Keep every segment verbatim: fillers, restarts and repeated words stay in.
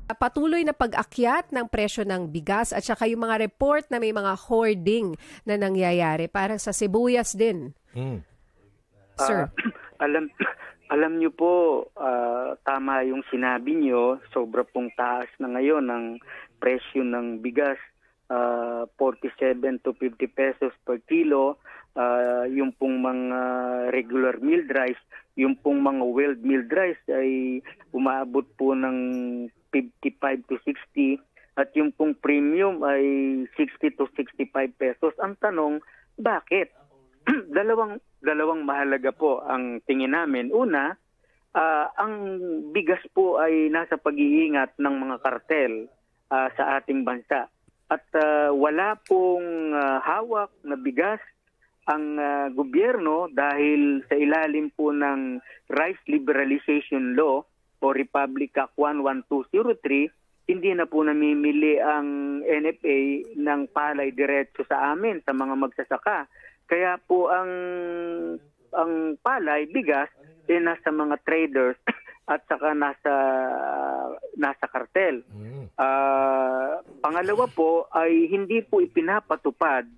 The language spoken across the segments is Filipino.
Patuloy na pag-akyat ng presyo ng bigas at saka yung mga report na may mga hoarding na nangyayari. Parang sa sibuyas din. Mm. Sir. Uh, alam alam niyo po, uh, tama yung sinabi niyo, sobra pong taas na ngayon ng presyo ng bigas, uh, forty-seven to fifty pesos per kilo. Uh, yung pong mga regular milled rice, yung pong mga well milled rice ay umaabot po ng fifty-five to sixty at yung pong premium ay sixty to sixty-five pesos. Ang tanong, bakit? dalawang dalawang mahalaga po ang tingin namin. Una, uh, ang bigas po ay nasa pag-iingat ng mga kartel uh, sa ating bansa. At uh, wala pong uh, hawak na bigas ang uh, gobyerno dahil sa ilalim po ng Rice Liberalization Law o Republic Act one one two zero three, hindi na po namimili ang N F A ng palay diretso sa amin, sa mga magsasaka. Kaya po ang ang palay, bigas, eh, nasa mga traders at saka nasa nasa kartel. Uh, pangalawa po ay hindi po ipinapatupad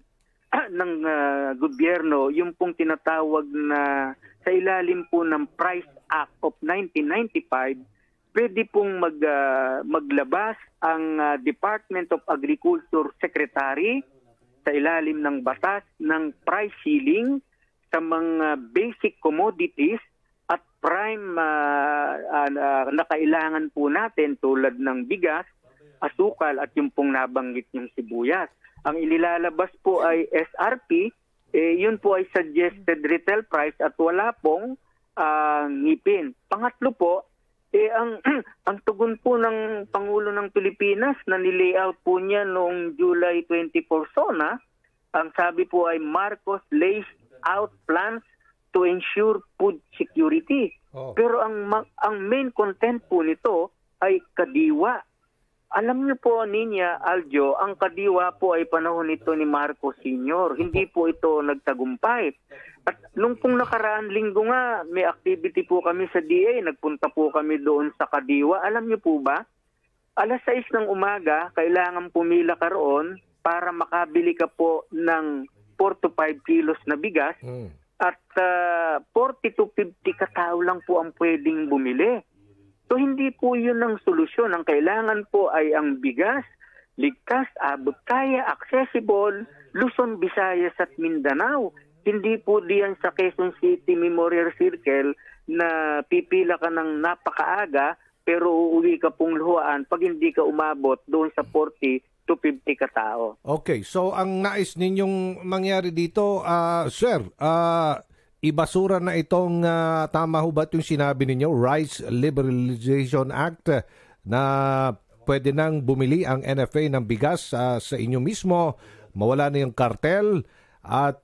ng uh, gobyerno yung pong tinatawag na sa ilalim po ng Price Act of nineteen ninety-five, pwede pong mag, uh, maglabas ang uh, Department of Agriculture Secretary sa ilalim ng batas ng price ceiling sa mga basic commodities at prime uh, uh, uh, na kailangan po natin tulad ng bigas, asukal at yung pong nabanggit yung sibuyas. Ang inilalabas po ay S R P, eh, yun po ay suggested retail price at wala pong uh, ngipin. Pangatlo po, eh, ang, ang tugon po ng Pangulo ng Pilipinas na nilayout po niya noong July twenty-fourth SONA, ang sabi po ay Marcos lays out plans to ensure food security. Oh. Pero ang ang main content po nito ay kadiwa. Alam niyo po, Ninya, Aljo, ang kadiwa po ay panahon nito ni Marcos Senior. Hindi po ito nagtagumpay. At nung pong nakaraan linggo nga, may activity po kami sa D A. Nagpunta po kami doon sa kadiwa. Alam niyo po ba, alas sais ng umaga, kailangan pumila ka roon para makabili ka po ng four to five kilos na bigas. Mm. At uh, forty to fifty katao lang po ang pwedeng bumili. So hindi po yun ang solusyon. Ang kailangan po ay ang bigas, ligtas, abot kaya, accessible, Luzon, Visayas at Mindanao. Hindi po diyan sa Quezon City Memorial Circle na pipila ka ng napakaaga pero uuwi ka pong luhaan pag hindi ka umabot doon sa forty to fifty katao. Okay, so ang nais ninyong mangyari dito, uh, sir, uh, ibasura na itong uh, tama ho ba yung sinabi ninyo, Rice Liberalization Act, uh, na pwede nang bumili ang N F A ng bigas uh, sa inyo mismo, mawala na yung kartel, at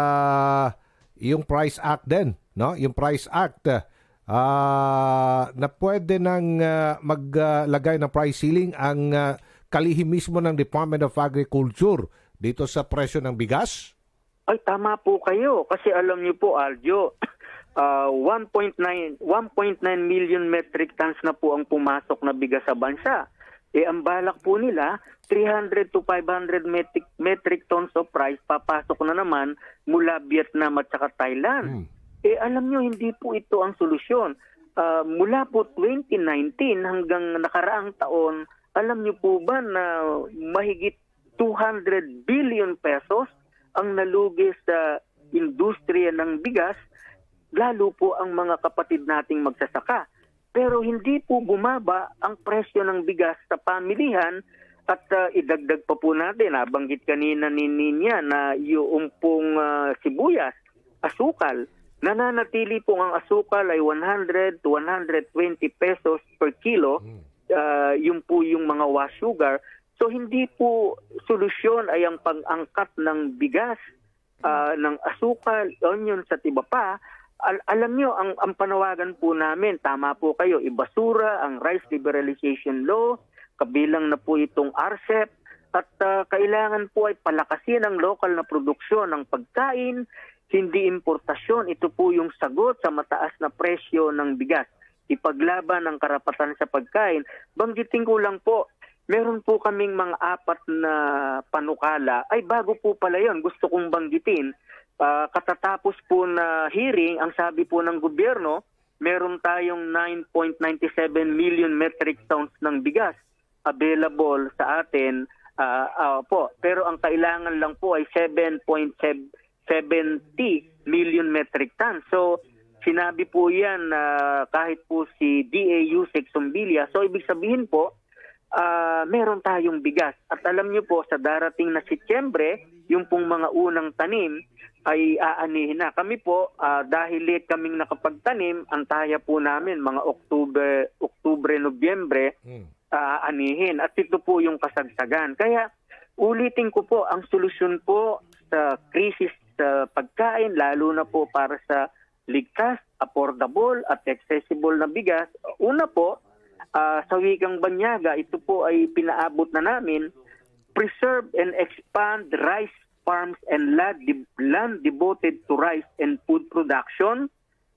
uh, yung Price Act din, no? Yung Price Act uh, na pwede nang uh, maglagay uh, ng price ceiling ang uh, kalihim mismo ng Department of Agriculture dito sa presyo ng bigas? Ay, tama po kayo. Kasi alam niyo po, Aljo, uh, one point nine million metric tons na po ang pumasok na bigas sa bansa. Eh, ang balak po nila, three hundred to five hundred metric, metric tons of rice papasok na naman mula Vietnam at saka Thailand. Hmm. Eh, alam niyo, hindi po ito ang solusyon. Uh, mula po twenty nineteen hanggang nakaraang taon, alam niyo po ba na mahigit two hundred billion pesos ang nalugi sa industriya ng bigas, lalo po ang mga kapatid nating magsasaka. Pero hindi po bumaba ang presyo ng bigas sa pamilihan at uh, idagdag pa po natin, nabanggit kanina ni Ninya na yung pong uh, sibuyas, asukal, nananatili po ang asukal ay one hundred to one hundred twenty pesos per kilo, uh, yung po yung mga wash sugar. So hindi po solusyon ay ang pag-angkat ng bigas, uh, ng asukal, onion sa iba pa. Al- alam nyo, ang, ang panawagan po namin, tama po kayo, ibasura ang Rice Liberalization Law, kabilang na po itong R C E P, at uh, kailangan po ay palakasin ang lokal na produksyon ng pagkain, hindi importasyon. Ito po yung sagot sa mataas na presyo ng bigas. ipaglaban ang karapatan sa pagkain. Banggitin ko lang po, meron po kaming mga apat na panukala. Ay, bago po pala yon, gusto kong banggitin. Uh, katatapos po na hearing, ang sabi po ng gobyerno, meron tayong nine point nine seven million metric tons ng bigas available sa atin. Uh, uh, po. Pero ang kailangan lang po ay seven point seven zero million metric tons. So, sinabi po yan uh, kahit po si D A Yusek Zumbilya. So, ibig sabihin po, uh, meron tayong bigas. At alam niyo po, sa darating na Setyembre, yung pong mga unang tanim ay aanihin na. Kami po, uh, dahil late kaming nakapagtanim, ang taya po namin, mga Oktubre, Oktubre, Nobyembre, hmm. aanihin. At ito po yung kasagsagan. Kaya ulitin ko po, ang solusyon po sa krisis sa pagkain, lalo na po para sa ligtas, affordable at accessible na bigas. Una po, uh, sa Wikang Banyaga, ito po ay pinaabot na namin, preserve and expand rice farms and land, land devoted to rice and food production.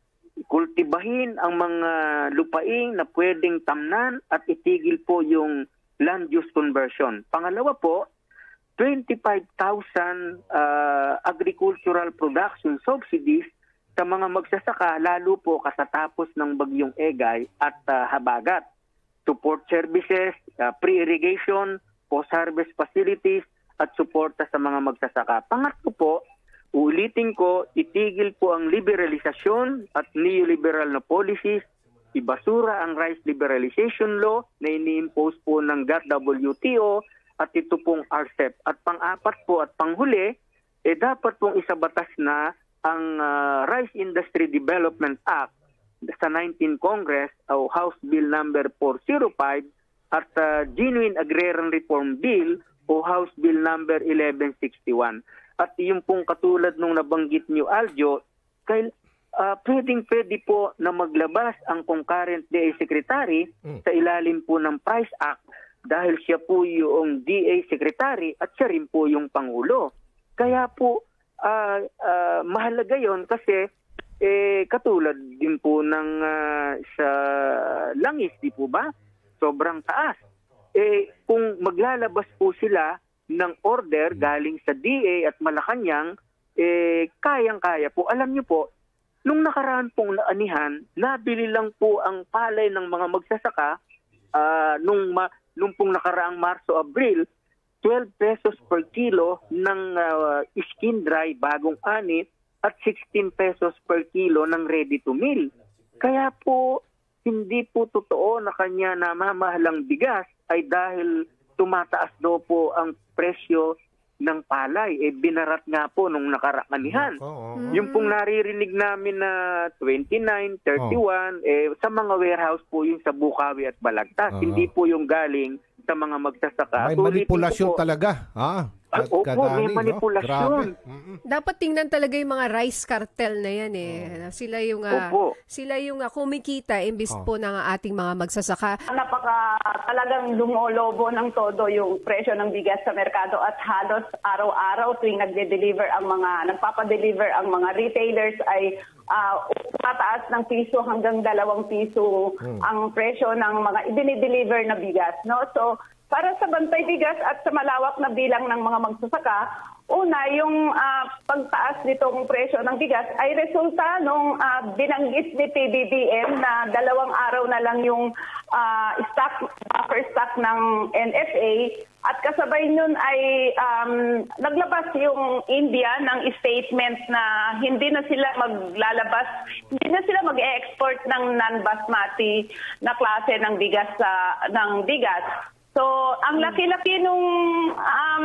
Kultibahin ang mga lupain na pwedeng tamnan at itigil po yung land use conversion. Pangalawa po, twenty-five thousand uh, agricultural production subsidies sa mga magsasaka, lalo po katatapos ng bagyong Egay at uh, Habagat. Support services, uh, pre-irrigation, post-harvest facilities at suporta sa mga magsasaka. Pangatlo po, ulitin ko, itigil po ang liberalisasyon at neoliberal na policies, ibasura ang rice liberalization law na ini-impose po ng G A T T W T O at ito pong R C E P. At pang-apat po at panghuli, eh dapat pong isabatas na ang uh, Rice Industry Development Act sa nineteenth Congress o House Bill number four oh five at uh, Genuine Agrarian Reform Bill o House Bill number eleven sixty-one. At yung pong katulad nung nabanggit niyo, Aljo, kay, uh, pwedeng-pwede po na maglabas ang concurrent D A Secretary mm. sa ilalim po ng Price Act dahil siya po yung D A Secretary at siya rin po yung Pangulo. Kaya po, uh, uh, mahalaga yon kasi eh, katulad din po ng uh, sa langis, di po ba? Sobrang taas. Eh, kung maglalabas po sila ng order galing sa D A at Malacanang, eh, kayang-kaya po. Alam niyo po, nung nakaraan pong naanihan, nabili lang po ang palay ng mga magsasaka uh, nung, ma, nung pong nakaraang Marso-Abril, twelve pesos per kilo ng uh, skin dry, bagong ani, at sixteen pesos per kilo ng ready to mill. Kaya po, hindi po totoo na kanya na mamahalang bigas ay dahil tumataas daw po ang presyo ng palay. Eh, binarat nga po nung nakaraanihan. Oh, oh. Yung pong naririnig namin na twenty-nine, thirty-one, oh. eh, sa mga warehouse po yung sa Bukawi at Balagtas. Uh-huh. Hindi po yung galing sa mga magsasaka. May manipulasyon talaga. Ha? Ay, opo, may manipulasyon. No? Dapat tingnan talaga yung mga rice cartel na yan eh. Oh. Sila yung uh, sila yung uh, kumikita imbis oh. po ng ating mga magsasaka. Napaka talagang lumolobo ng todo yung presyo ng bigas sa merkado at halos araw-araw tuwing nagde-deliver ang mga nagpapa-deliver ang mga retailers ay uh, tataas ng piso hanggang dalawang piso hmm. ang presyo ng mga i-deliver na bigas, no? So para sa bantay bigas at sa malawak na bilang ng mga magsasaka, una, yung uh, pagtaas nitong presyo ng bigas ay resulta nung uh, binanggit ni P B B M na dalawang araw na lang yung uh, stock, buffer stock ng N F A at kasabay nun ay um, naglabas yung India ng statement na hindi na sila maglalabas, hindi na sila mag-e-export ng non-basmati na klase ng bigas sa ng bigas. So, ang laki-laki nung um,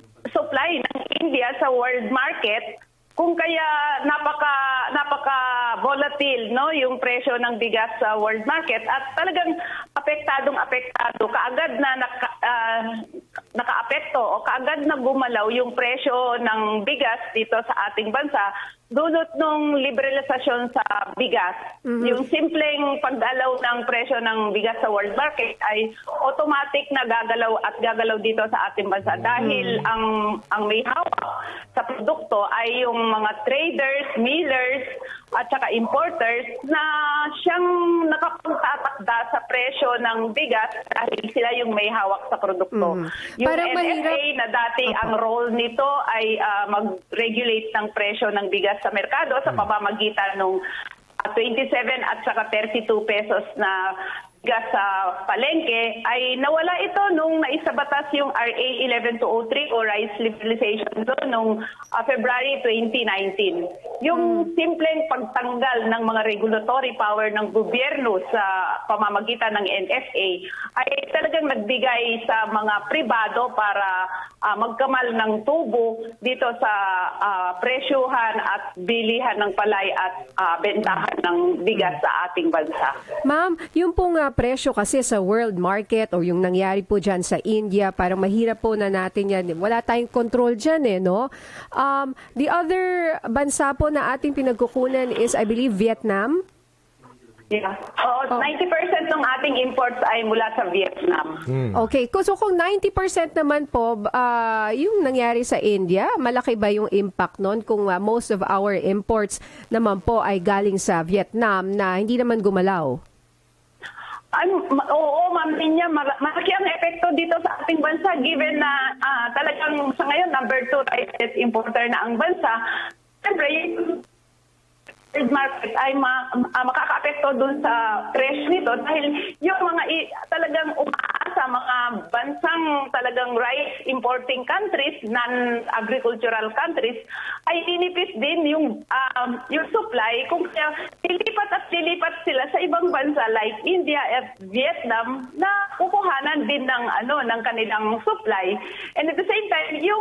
supply ng India sa world market, kung kaya napaka napaka volatile no yung presyo ng bigas sa world market at talagang apektadong apektado kaagad na naka, uh, nakaapekto o kaagad na gumalaw yung presyo ng bigas dito sa ating bansa dulot nung liberalisasyon sa bigas. Mm-hmm. Yung simpleng pagdalaw ng presyo ng bigas sa world market ay automatic na gagalaw at gagalaw dito sa ating bansa dahil ang ang may hawak sa produkto ay yung mga traders, millers at saka importers na siyang nakapagtatakda sa presyo ng bigas dahil sila yung may hawak sa produkto. Mm-hmm. Yung Parang N F A mahirap... na dati okay. ang role nito ay uh, mag-regulate ng presyo ng bigas sa merkado sa pamamagitan ng uh, twenty-seven at saka thirty-two pesos na bigas sa palengke ay nawala ito nung naisabatas yung R A eleven two oh three o rice liberalization do nung uh, February twenty nineteen. Yung hmm. simpleng pagtanggal ng mga regulatory power ng gobyerno sa pamamagitan ng N F A ay talagang nagbigay sa mga pribado para uh, magkamal ng tubo dito sa uh, presyuhan at bilihan ng palay at uh, bentahan ng bigas sa ating bansa. Ma'am, yung pong uh, presyo kasi sa world market o yung nangyari po dyan sa India, parang mahirap po na natin yan. Wala tayong control dyan eh, no? Um, the other bansa po na ating pinagkukunan is, I believe, Vietnam? Yeah. Oh, ninety percent ng ating imports ay mula sa Vietnam. Hmm. Okay. So kung ninety percent naman po, uh, yung nangyari sa India, malaki ba yung impact nun kung uh, most of our imports naman po ay galing sa Vietnam na hindi naman gumalaw? Ay, ma- oo, ma'am Ninya, malaki ang epekto dito sa ating bansa given na uh, talagang sa ngayon number two rice importer na ang bansa. Siyempre, yung market ay ma- uh, makaka-apekto dun sa presyo nito dahil yung mga i- talagang umaasa mga bansang talagang rice importing countries, non-agricultural countries, ay tinipis din yung um, yung supply kung kaya lilipat at lilipat sila sa ibang bansa like India at Vietnam na kukuhanan din ng ano ng kanilang supply. And at the same time, yung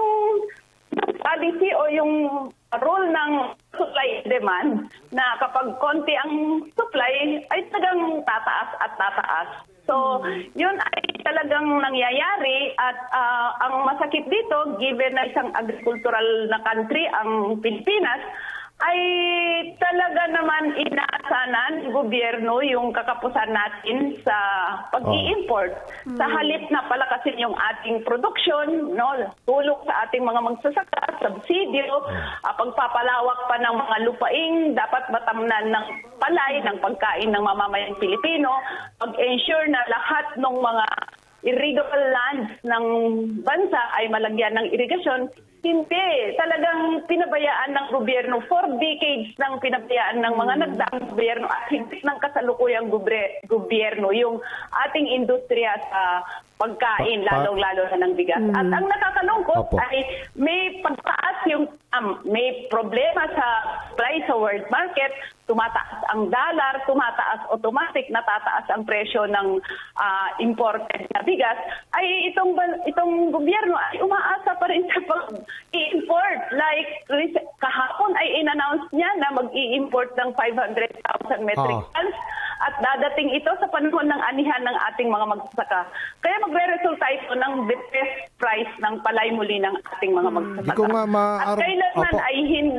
policy o yung role ng supply and demand na kapag konti ang supply ay talagang tataas at tataas. So, yun ay talagang nangyayari at uh, ang masakit dito, given na isang agricultural na country ang Pilipinas, ay talaga naman inaasanan ng gobyerno yung kakapusan natin sa pag-i-import. Oh. Sa halip na palakasin yung ating production, no, tulong sa ating mga magsasaka, subsidio, oh. uh, pagpapalawak pa ng mga lupaing, dapat matamnan ng palay, ng pagkain ng mamamayang Pilipino, pag-ensure na lahat ng mga irrigable lands ng bansa ay malagyan ng irigasyon. Hindi. Talagang pinabayaan ng gobyerno. Four decades nang pinabayaan ng mga nagdaang gobyerno at hindi ng kasalukuyang gobyerno yung ating industriya sa pagkain, lalong-lalo na ng bigas. Mm. At ang nakakalungkot Opo. ay may pagtaas yung, um, may problema sa supply sa world market, tumataas ang dollar, tumataas automatic, natataas ang presyo ng uh, imported na bigas, ay itong itong gobyerno ay umaasa pa rin sa pag-i-import. Like, kahapon ay in-announce niya na mag-i-import ng five hundred thousand metric oh. tons at dadating ito sa panahon ng anihan ng ating mga magsasaka. Kaya magre-resulta ito ng the best price ng palay muli ng ating mga magsasaka. Ko nga ma- at kailanman Opo. ay hin-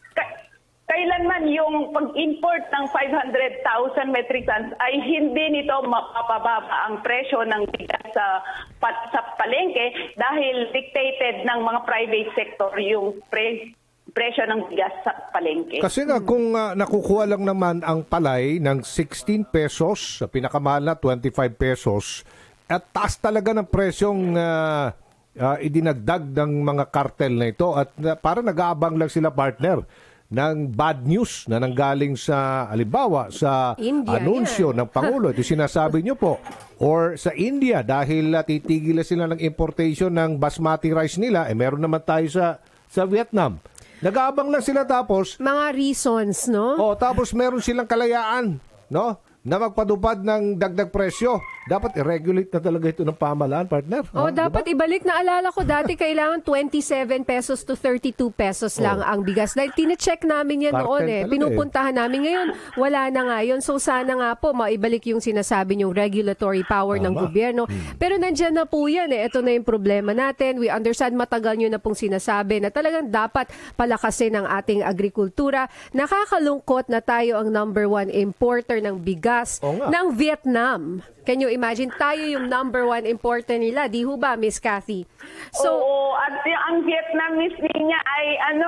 Kailanman yung pag-import ng five hundred thousand metric tons ay hindi nito mapapababa ang presyo ng bigas sa, sa palengke dahil dictated ng mga private sector yung pre, presyo ng bigas sa palengke. Kasi nga kung uh, nakukuha lang naman ang palay ng sixteen pesos, sa pinakamahal na twenty-five pesos, at taas talaga ng presyong uh, uh, idinagdag ng mga kartel na ito at uh, para nag-aabang lang sila partner ng bad news na nanggaling sa, halimbawa, sa India, anunsyo yeah. ng Pangulo. Ito sinasabi nyo po. Or sa India, dahil uh, titigil sila ng importation ng basmati rice nila, eh meron naman tayo sa, sa Vietnam. Nag-aabang lang sila tapos... Mga reasons, no? Oh, tapos meron silang kalayaan, no? na magpadupad ng dagdag presyo. Dapat i-regulate na talaga ito ng pamahalaan, partner. Oh, Ha? dapat Diba? ibalik na alala ko dati kailangan twenty-seven pesos to thirty-two pesos lang Oh. ang bigas. Dahil tine-check namin yan Cartel noon eh. talaga Pinupuntahan namin ngayon. Wala na nga yun. So sana nga po maibalik yung sinasabi niyong regulatory power ng Tama. gobyerno. Pero nandyan na po yan eh. Ito na yung problema natin. We understand matagal nyo na pong sinasabi na talagang dapat palakasin ang ating agrikultura. Nakakalungkot na tayo ang number one importer ng bigas Oo nga. ng Vietnam. Can you imagine? Tayo yung number one importer nila. Di ho ba, Miss Cathy? So, Oo, at y- ang Vietnamese niya ay ano,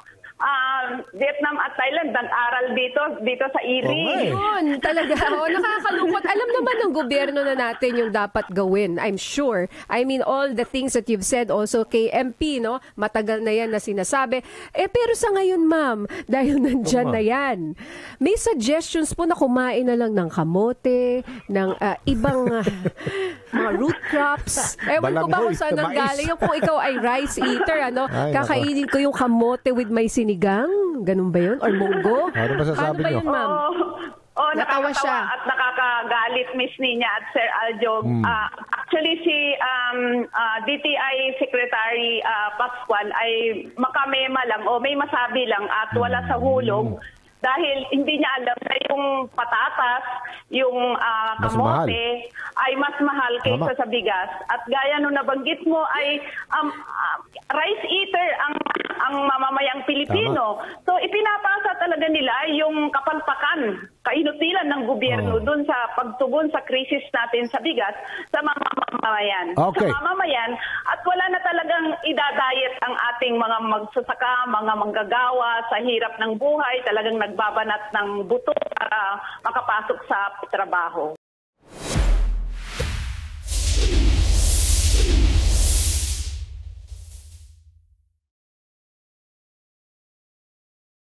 um, Vietnam at Thailand nag-aral dito dito sa I R I. Oo nga eh. yun, talaga. O, nakakalungkot. Alam naman ng gobyerno na natin yung dapat gawin. I'm sure. I mean, all the things that you've said also kay M P, no? Matagal na yan na sinasabi. Eh, pero sa ngayon, ma'am, dahil nandyan Oo na yan, may suggestions po na kumain na lang ng kamote, ng ah, ibang ah, mga root crops. Ewan ko ba kung Balanghoy, saan ang mais. galing yun. Kung ikaw ay rice eater, ano? Ay, nako. Kakainin ko yung kamote with my sinigang. Ganun ba yun? Or munggo? Ano ba sasabi Paano ba niyo? yun, ma'am? Oo. Oh, Natawa nakakatawa siya. at nakakagalit Miss Nina at Sir Aljo. Ah, actually si um, ah, D T I Secretary ah, Pascual ay makamema lang o may masabi lang at wala sa hulog dahil hindi niya alam na yung patatas, yung ah, Mas kamote ay mas mahal kaysa Tama. sa bigas. At gaya nung nabanggit mo ay um, ah, rice eater ang ang mamamayang Pilipino. So ipinapasa talaga nila yung kapalpakan, kainutilan ng gobyerno Oh. dun sa pagtugon sa krisis natin sa bigas sa mga mamamayan. Okay. Sa mamamayan at wala na talagang idadayet ang ating mga magsasaka, mga manggagawa sa hirap ng buhay, talagang nagbabanat ng buto para makapasok sa trabaho.